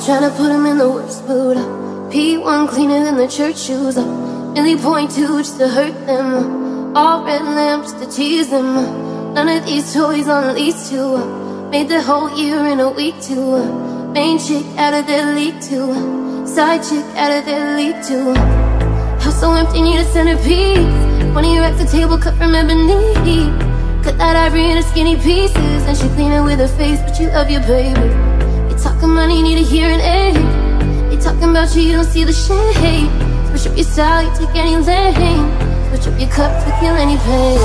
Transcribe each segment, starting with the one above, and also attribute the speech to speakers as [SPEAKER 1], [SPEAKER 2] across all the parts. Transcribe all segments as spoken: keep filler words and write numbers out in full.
[SPEAKER 1] tryna put him in the worst mood. P one cleaner than the church shoes. Really point two just to hurt them. All red lamps to tease them. None of these toys on lease to. Made the whole year in a week too. Main chick out of their league too. Side chick out of their league too. House so empty, need a centerpiece. twenty racks a table cut from ebony. Cut that ivory into skinny pieces. And she clean it with her face, but you love your baby. You talking money, need a hearing aid. They talking about you, you don't see the shade. Switch up your style, you take any lane. Switch up your cup to kill any pain.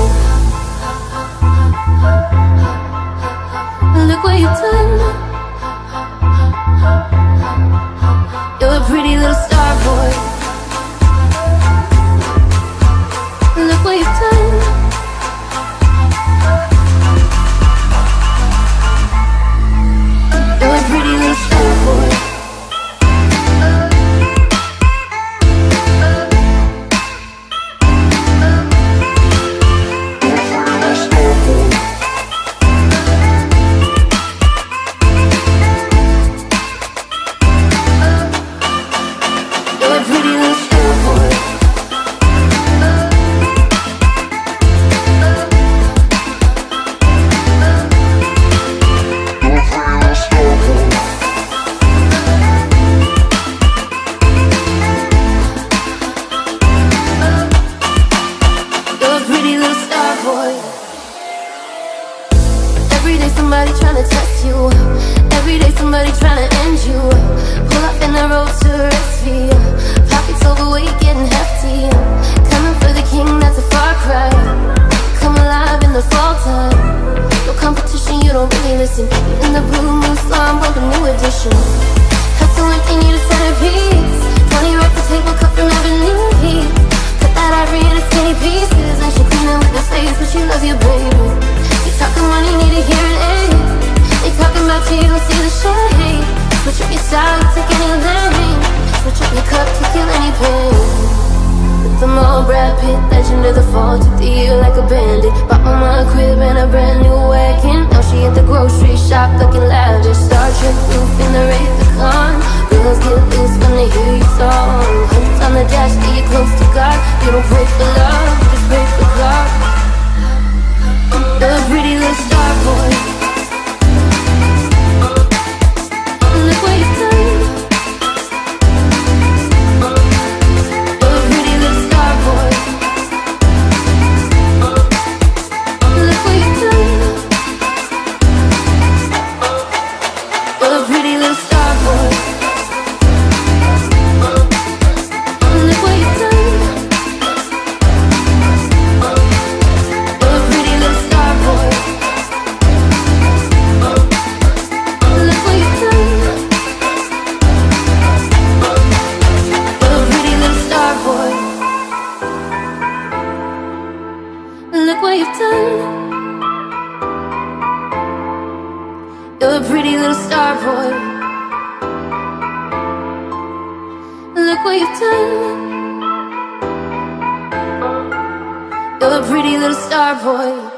[SPEAKER 1] Look what you've done. You're a pretty little star boy. Look what you've done. You're a pretty little star boy. Every day somebody tryna test you. Every day somebody tryna end you. Pull up in the road to rescue. Pockets overweight, getting hefty. Coming for the king, that's a far cry. Come alive in the fall time. No competition, you don't really listen. You're in the blue moon slum, bump a new edition. Hustle empty, need a centerpiece. Twenty racks a table cut from ebony. Cut that ivory into skinny pieces. And she clean it with her face, but she loves you, baby. Talking money, need a hearing aid. They talking about you, you don't see the shade. Switch up your style, take any lane. Switch up your cup to kill any pain. With them all Brad Pitt, legend of the fall. Took the year like a bandit. Bought mama a crib and a brand new wagon. Now she at the grocery shop looking lavish. Star Trek roof in the Wraith-A-Con. Girls get loose when they hear your song. Hundreds on the dash, stay close to God. You don't pray for love, you just pray for God. You're a pretty little star boy. Look what you've done. You're a pretty little star boy. Look what you've done. You're a pretty little star boy. Look what you've done. Look what you've done. You're a pretty little star boy. Look what you've done. You're a pretty little star boy.